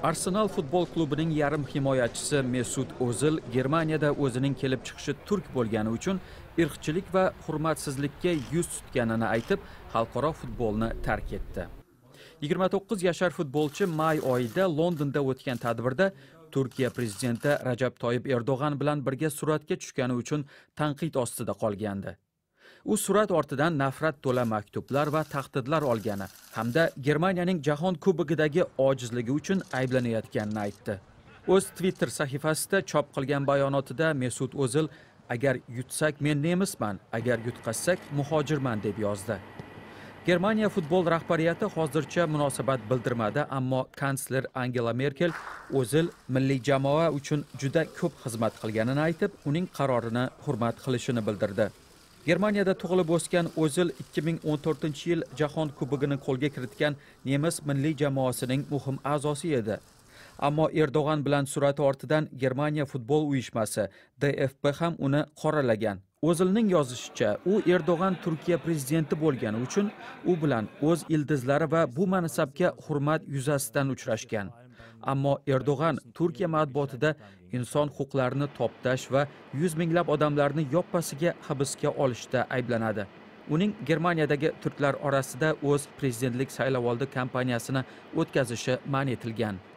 Arsenal futbol klubining yarim himoyachisi Mesut O'zil Germaniyada o'zining kelib chiqishi turk bo'lgani uchun irqchilik va hurmatsizlikka yuz tutganini aytib, xalqaro futbolni tark etdi. 29 yashar futbolchi may oyida Londonda o'tgan tadbirda Turkiya prezidenti Rajab Toyyib Erdo'g'an bilan birga suratga tushgani uchun tanqid ostida qolgandi. U surat ortidan nafrat to'la maktublar va tahdidlar olgani hamda Germaniyaning Jahon Kubogidagi ojizligi uchun ayblanayotganini aytdi. O'z Twitter sahifasida chop qilgan bayonotida Mesut O'zil agar yutsak men nemisman, agar yutqazsak muhojirman deb yozdi. Germaniya futbol rahbariyati hozircha munosabat bildirmadi, ammo kansler Angela Merkel O'zil milliy jamoa uchun juda ko'p xizmat qilganini aytib, uning qarorini hurmat qilishini bildirdi. Germaniyada tug'ilib o'sgan O'zil 2014-yil Jahon Kubogini qo'lga kiritgan nemis milliy jamoasining muhim a'zosi edi. Ammo Erdo'g'an bilan surati ortidan Germaniya futbol uyushmasi DFB ham uni qoralagan. O'zilning yozishicha, u Erdo'g'an Turkiya prezidenti bo'lgani uchun u bilan o'z ildizlari va bu mansabga hurmat yuzasidan uchrashgan. Ammo Erdo'g'an Turkiya matbuotida inson huquqlarini toptash va 100 minglab odamlarni yoppasiga hibsga olishda ayblanadi. Uning Germaniyadagi turklar orasida o'z prezidentlik saylovoldi kampaniyasini o'tkazishi man etilgan.